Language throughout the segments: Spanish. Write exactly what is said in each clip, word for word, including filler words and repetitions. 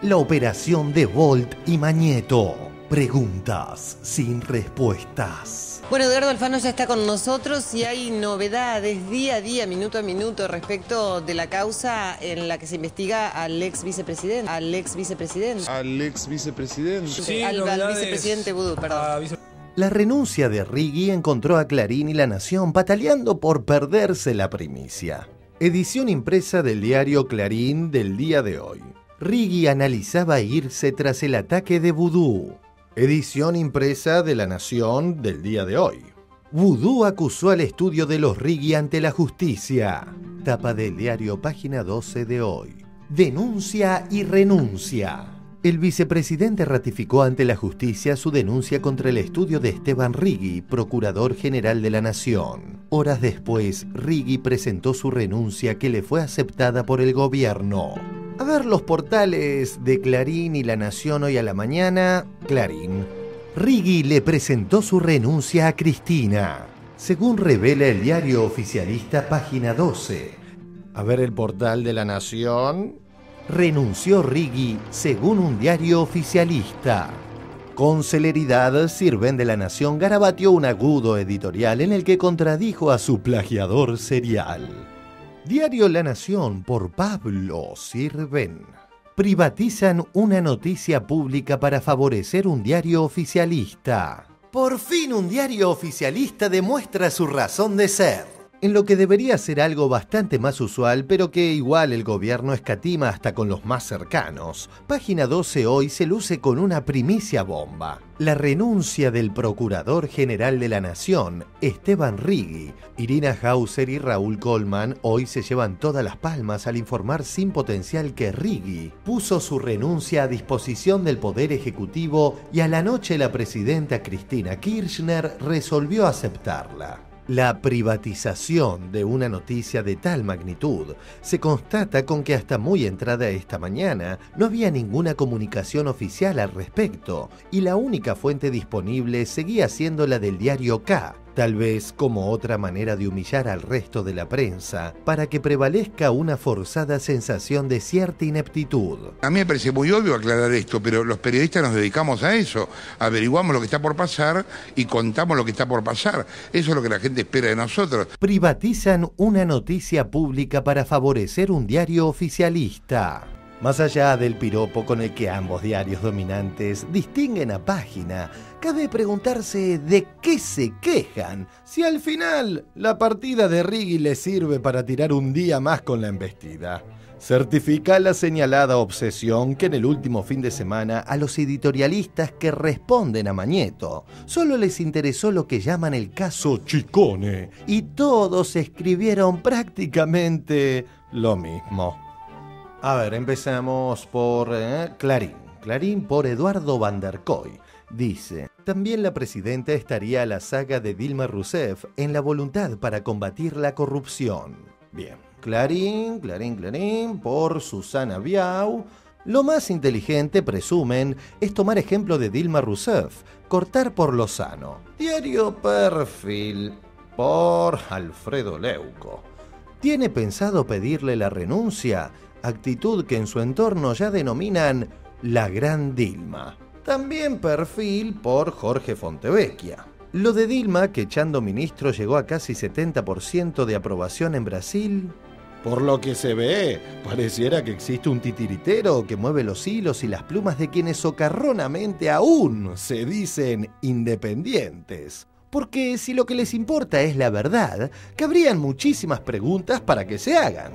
La operación de Volt y Magneto. Preguntas sin respuestas. Bueno, Edgardo Alfano ya está con nosotros y hay novedades día a día, minuto a minuto, respecto de la causa en la que se investiga al ex vicepresidente. Al ex vicepresidente. Al ex vicepresidente. Sí, al, al vicepresidente Vudú, perdón. Vice... La renuncia de Rigui encontró a Clarín y La Nación pataleando por perderse la primicia. Edición impresa del diario Clarín del día de hoy. Rigui analizaba irse tras el ataque de Vudú. Edición impresa de La Nación del día de hoy. Vudú acusó al estudio de los Rigui ante la justicia. Tapa del diario Página doce de hoy. Denuncia y renuncia. El vicepresidente ratificó ante la justicia su denuncia contra el estudio de Esteban Rigui, procurador general de la Nación. Horas después, Rigui presentó su renuncia que le fue aceptada por el gobierno. A ver los portales de Clarín y La Nación hoy a la mañana. Clarín. Rigui le presentó su renuncia a Cristina, según revela el diario oficialista Página doce. A ver el portal de La Nación. Renunció Rigui, según un diario oficialista. Con celeridad, Sirven de La Nación garabateó un agudo editorial en el que contradijo a su plagiador serial. Diario La Nación por Pablo Sirven. Privatizan una noticia pública para favorecer un diario oficialista. Por fin un diario oficialista demuestra su razón de ser. En lo que debería ser algo bastante más usual, pero que igual el gobierno escatima hasta con los más cercanos. Página doce hoy se luce con una primicia bomba. La renuncia del Procurador General de la Nación, Esteban Rigui. Irina Hauser y Raúl Colman hoy se llevan todas las palmas al informar sin potencial que Rigui puso su renuncia a disposición del Poder Ejecutivo y a la noche la presidenta Cristina Kirchner resolvió aceptarla. La privatización de una noticia de tal magnitud se constata con que hasta muy entrada esta mañana no había ninguna comunicación oficial al respecto y la única fuente disponible seguía siendo la del diario K, tal vez como otra manera de humillar al resto de la prensa para que prevalezca una forzada sensación de cierta ineptitud. A mí me parece muy obvio aclarar esto, pero los periodistas nos dedicamos a eso, averiguamos lo que está por pasar y contamos lo que está por pasar. Eso es lo que la gente espera de nosotros. Privatizan una noticia pública para favorecer un diario oficialista. Más allá del piropo con el que ambos diarios dominantes distinguen a Página, cabe preguntarse de qué se quejan, si al final la partida de Rigui les sirve para tirar un día más con la embestida. Certifica la señalada obsesión que en el último fin de semana a los editorialistas que responden a Magneto solo les interesó lo que llaman el caso Ciccone y todos escribieron prácticamente lo mismo. A ver, empezamos por eh, Clarín. Clarín por Eduardo Van der Koy. Dice, también la presidenta estaría a la saga de Dilma Rousseff en la voluntad para combatir la corrupción. Bien, Clarín, Clarín, Clarín por Susana Biau. Lo más inteligente, presumen, es tomar ejemplo de Dilma Rousseff, cortar por lo sano. Diario Perfil por Alfredo Leuco. ¿Tiene pensado pedirle la renuncia? Actitud que en su entorno ya denominan la Gran Dilma. También Perfil por Jorge Fontevecchia. Lo de Dilma, que echando ministro llegó a casi setenta por ciento de aprobación en Brasil. Por lo que se ve, pareciera que existe un titiritero que mueve los hilos y las plumas de quienes socarronamente aún se dicen independientes. Porque si lo que les importa es la verdad, cabrían muchísimas preguntas para que se hagan.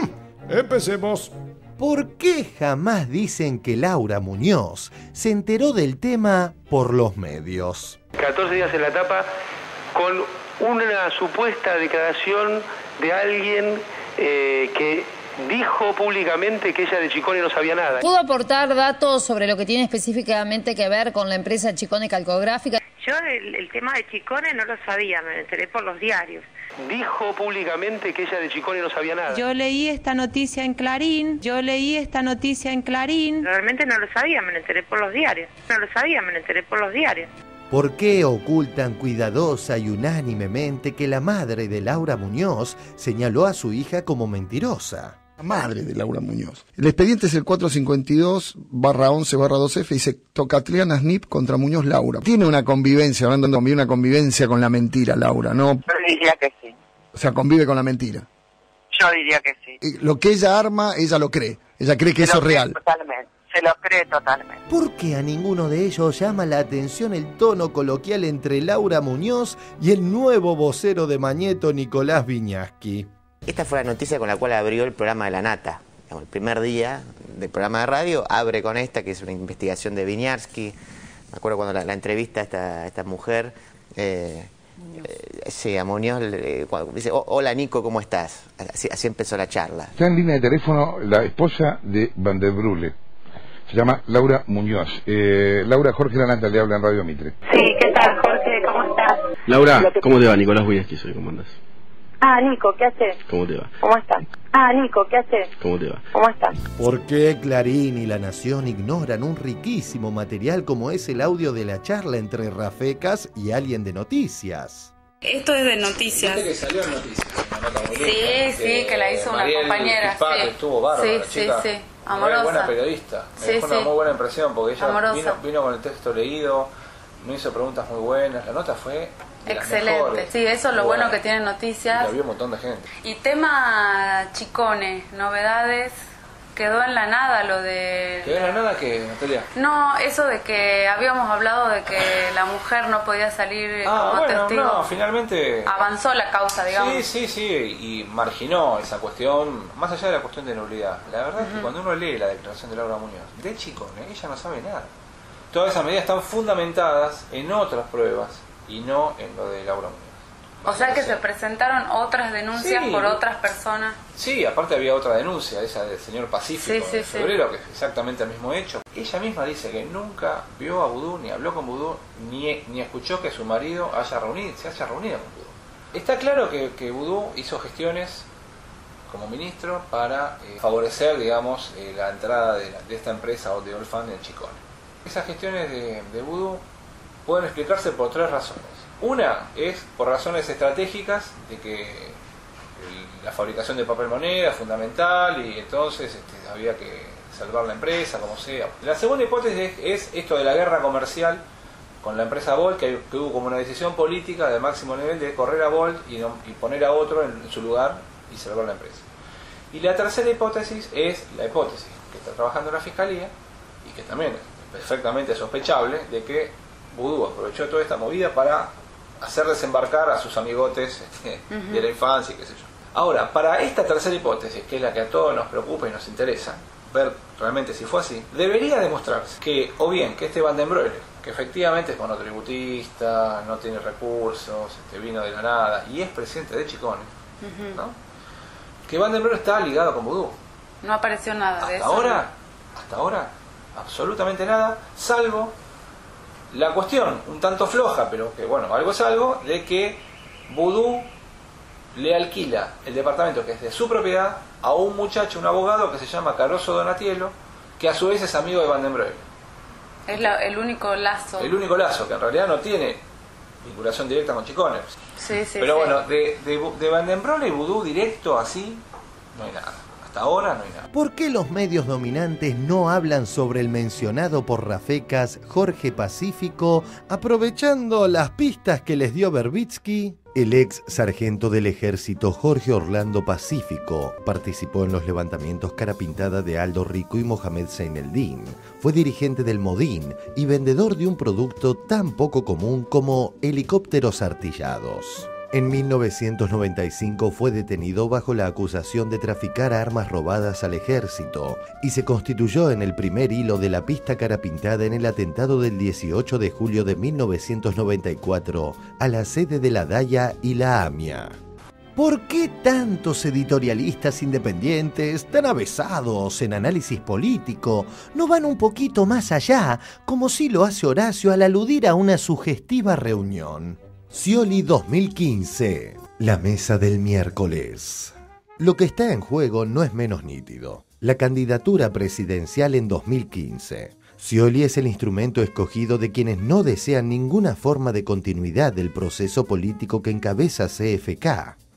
Empecemos. ¿Por qué jamás dicen que Laura Muñoz se enteró del tema por los medios? catorce días en la tapa con una supuesta declaración de alguien eh, que dijo públicamente que ella de Ciccone no sabía nada. ¿Puedo aportar datos sobre lo que tiene específicamente que ver con la empresa Ciccone Calcográfica? Yo el, el tema de Ciccone no lo sabía, me enteré por los diarios. Dijo públicamente que ella de Ciccone no sabía nada. Yo leí esta noticia en Clarín, yo leí esta noticia en Clarín. Realmente no lo sabía, me enteré por los diarios. No lo sabía, me enteré por los diarios. ¿Por qué ocultan cuidadosa y unánimemente que la madre de Laura Muñoz señaló a su hija como mentirosa? Madre de Laura Muñoz. El expediente es el cuatrocientos cincuenta y dos barra once barra dos F, dice Tocatliana S N I P contra Muñoz Laura. Tiene una convivencia, hablando de convivir, una convivencia con la mentira, Laura, ¿no? Yo diría que sí. O sea, convive con la mentira. Yo diría que sí. Y lo que ella arma, ella lo cree. Ella cree que Se eso lo es cree real. Totalmente. Se lo cree totalmente. ¿Por qué a ninguno de ellos llama la atención el tono coloquial entre Laura Muñoz y el nuevo vocero de Mañeto, Nicolás Viñaski? Esta fue la noticia con la cual abrió el programa de La Nata. El primer día del programa de radio abre con esta, que es una investigación de Viñaski. Me acuerdo cuando la, la entrevista a esta, a esta mujer, eh, eh, sí, a Muñoz, eh, cuando dice, oh, hola Nico, ¿cómo estás? Así, así empezó la charla. Está en línea de teléfono la esposa de Van der Brule. Se llama Laura Muñoz. Eh, Laura, Jorge Lanata le habla en Radio Mitre. Sí, ¿qué tal, Jorge? ¿Cómo estás? Laura, ¿cómo te va? Nicolás Viñaski soy, ¿cómo andás? Ah, Nico, ¿qué haces? ¿Cómo te va? ¿Cómo estás? Ah, Nico, ¿qué haces? ¿Cómo te va? ¿Cómo estás? ¿Por qué Clarín y La Nación ignoran un riquísimo material como es el audio de la charla entre Rafecas y alguien de Noticias? Esto es de Noticias. ¿Viste que salió en Noticias? Una nota muy Sí, linda, sí, que que la hizo una Mariel compañera, Pispar, sí. Estuvo bárbara, Sí, la sí, chica. sí. Muy Amorosa. buena periodista. Me Sí, dejó una sí. muy buena impresión porque ella Amorosa. vino, vino con el texto leído, me hizo preguntas muy buenas. La nota fue de las Excelente. mejores. Sí, eso es lo Muy bueno buena. que tienen Y Noticias. la vio un montón de gente. Y tema Chicone, novedades, quedó en la nada lo de... ¿Quedó en la nada que, Natalia? No, eso de que habíamos hablado de que la mujer no podía salir Ah, como bueno, testigo. no, finalmente... Avanzó la causa, digamos. Sí, sí, sí, y marginó esa cuestión, más allá de la cuestión de nulidad. La verdad es que cuando uno lee la declaración de Laura Muñoz, de Chicone, ella no sabe nada. Todas esas medidas están fundamentadas en otras pruebas y no en lo de Laura Muñoz. O sea que se presentaron otras denuncias Sí. por otras personas. Sí, aparte había otra denuncia, esa del señor Pacífico, Sí, sí, en sí. febrero, que es exactamente el mismo hecho. Ella misma dice que nunca vio a Vudú, ni habló con Vudú, ni, ni escuchó que su marido haya reunido, se haya reunido con Vudú. Está claro que, que Vudú hizo gestiones como ministro para eh, favorecer, digamos, eh, la entrada de, la- de esta empresa o de Olfan en Chicone. Esas gestiones de, de Vudú pueden explicarse por tres razones. Una es por razones estratégicas, de que el- la fabricación de papel moneda es fundamental y entonces este, había que salvar la empresa, como sea. La segunda hipótesis es, es esto de la guerra comercial con la empresa Volt, que, que hubo como una decisión política de máximo nivel de correr a Volt y, no- y poner a otro en, en su lugar y salvar la empresa. Y la tercera hipótesis es la hipótesis que está trabajando la Fiscalía y que también es perfectamente sospechable de que Vudú aprovechó toda esta movida para hacer desembarcar a sus amigotes este, Ujú. de la infancia y qué sé yo. Ahora, para esta tercera hipótesis, que es la que a todos nos preocupa y nos interesa, ver realmente si fue así, debería demostrarse que, o bien, que este Van den Broele, que efectivamente es monotributista, no tiene recursos, este, vino de la nada y es presidente de Chicone, Ujú. ¿no? Que Van den Broele está ligado con Vudú. No apareció nada de Hasta eso. ahora, hasta ahora, absolutamente nada, salvo la cuestión, un tanto floja, pero que bueno, algo es algo, de que Vudú le alquila el departamento que es de su propiedad a un muchacho, un abogado que se llama Caroso Donatielo, que a su vez es amigo de Van den Broele. Es la- el único lazo. El único lazo, que en realidad no tiene vinculación directa con Chicone. Sí, sí, Pero sí. bueno, de, de, de Van den Broele y Vudú directo así, no hay nada. Hasta ahora no hay nada. ¿Por qué los medios dominantes no hablan sobre el mencionado por Rafecas Jorge Pacífico, aprovechando las pistas que les dio Verbitsky? El ex sargento del ejército Jorge Orlando Pacífico participó en los levantamientos cara pintada de Aldo Rico y Mohamed Zeineldin. Fue dirigente del Modín y vendedor de un producto tan poco común como helicópteros artillados. En mil novecientos noventa y cinco fue detenido bajo la acusación de traficar armas robadas al ejército y se constituyó en el primer hilo de la pista cara pintada en el atentado del dieciocho de julio de mil novecientos noventa y cuatro a la sede de la DAIA y la AMIA. ¿Por qué tantos editorialistas independientes, tan avesados en análisis político, no van un poquito más allá, como si lo hace Horacio al aludir a una sugestiva reunión? Scioli dos mil quince, la mesa del miércoles. Lo que está en juego no es menos nítido. La candidatura presidencial en dos mil quince. Scioli es el instrumento escogido de quienes no desean ninguna forma de continuidad del proceso político que encabeza C F K.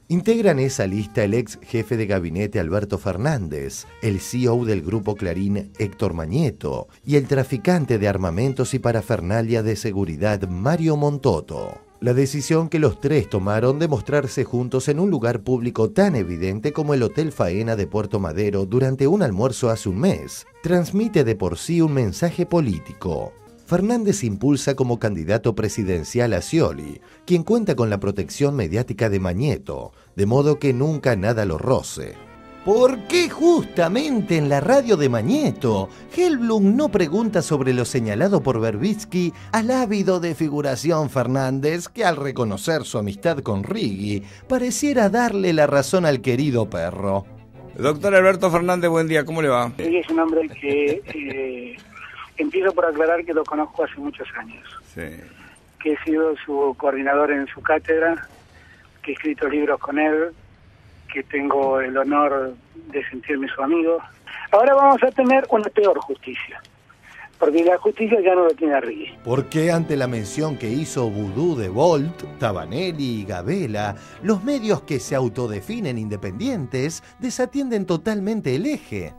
Integran esa lista el ex jefe de gabinete Alberto Fernández, el C E O del Grupo Clarín Héctor Mañeto y el traficante de armamentos y parafernalia de seguridad Mario Montoto. La decisión que los tres tomaron de mostrarse juntos en un lugar público tan evidente como el Hotel Faena de Puerto Madero durante un almuerzo hace un mes, transmite de por sí un mensaje político. Fernández impulsa como candidato presidencial a Scioli, quien cuenta con la protección mediática de Mañeto, de modo que nunca nada lo roce. ¿Por qué justamente en la radio de Mañeto, Helblum no pregunta sobre lo señalado por Berbitsky al ávido de figuración Fernández, que al reconocer su amistad con Righi, pareciera darle la razón al querido perro? Doctor Alberto Fernández, buen día, ¿cómo le va? Righi es un hombre que... Eh... Empiezo por aclarar que lo conozco hace muchos años, sí. Que he sido su coordinador en su cátedra, que he escrito libros con él, que tengo el honor de sentirme su amigo. Ahora vamos a tener una peor justicia, porque la justicia ya no lo tiene a Righi. ¿Por qué ante la mención que hizo Vudú de Volt, Tabanelli y Gabela, los medios que se autodefinen independientes desatienden totalmente el eje?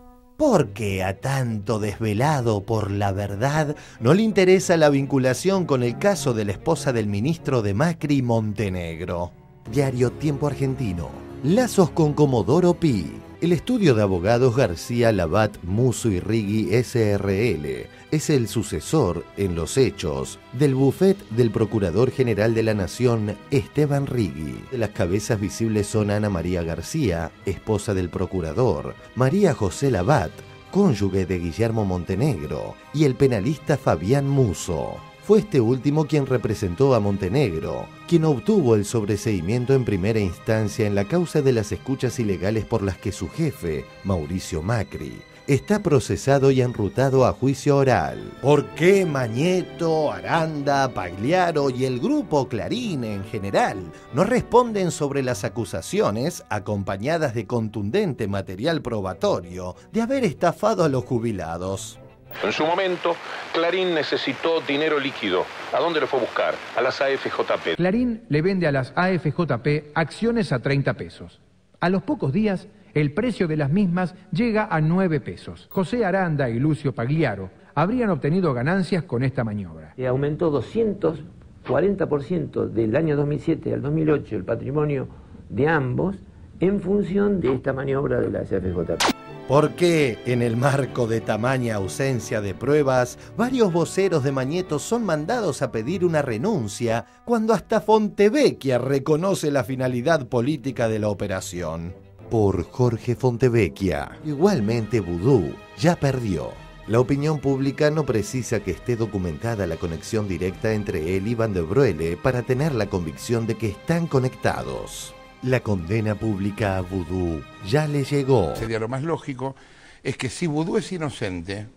Porque a tanto desvelado por la verdad no le interesa la vinculación con el caso de la esposa del ministro de Macri, Montenegro. Diario Tiempo Argentino. Lazos con Comodoro Pi. El estudio de abogados García, Labat, Musso y Righi S R L es el sucesor, en los hechos, del bufet del Procurador General de la Nación, Esteban Righi. Las cabezas visibles son Ana María García, esposa del Procurador, María José Labat, cónyuge de Guillermo Montenegro, y el penalista Fabián Musso. Fue este último quien representó a Montenegro, quien obtuvo el sobreseimiento en primera instancia en la causa de las escuchas ilegales por las que su jefe, Mauricio Macri, está procesado y enrutado a juicio oral. ¿Por qué Mañeto, Aranda, Pagliaro y el Grupo Clarín en general no responden sobre las acusaciones, acompañadas de contundente material probatorio, de haber estafado a los jubilados? En su momento, Clarín necesitó dinero líquido. ¿A dónde lo fue a buscar? A las A F J P. Clarín le vende a las A F J P acciones a treinta pesos. A los pocos días, el precio de las mismas llega a nueve pesos. José Aranda y Lucio Pagliaro habrían obtenido ganancias con esta maniobra. Y aumentó doscientos cuarenta por ciento del año dos mil siete al dos mil ocho el patrimonio de ambos en función de esta maniobra de la S F J P. ¿Por qué, en el marco de tamaña ausencia de pruebas, varios voceros de Mañeto son mandados a pedir una renuncia cuando hasta Fontevecchia reconoce la finalidad política de la operación? Por Jorge Fontevecchia. Igualmente Vudú ya perdió. La opinión pública no precisa que esté documentada la conexión directa entre él y Van der Broele para tener la convicción de que están conectados. La condena pública a Vudú ya le llegó. Sería lo más lógico, es que si Vudú es inocente,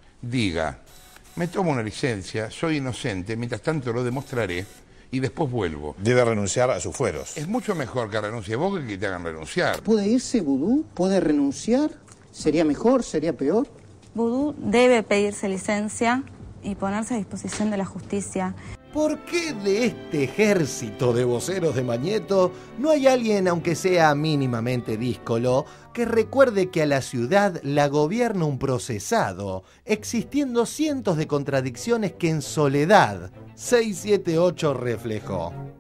diga, me tomo una licencia, soy inocente, mientras tanto lo demostraré y después vuelvo. Debe renunciar a sus fueros. Es mucho mejor que renuncie vos que te hagan renunciar. ¿Puede irse Vudú? ¿Puede renunciar? ¿Sería mejor? ¿Sería peor? Vudú debe pedirse licencia y ponerse a disposición de la justicia. ¿Por qué de este ejército de voceros de Mañeto no hay alguien, aunque sea mínimamente díscolo, que recuerde que a la ciudad la gobierna un procesado, existiendo cientos de contradicciones que en soledad seiscientos setenta y ocho reflejó?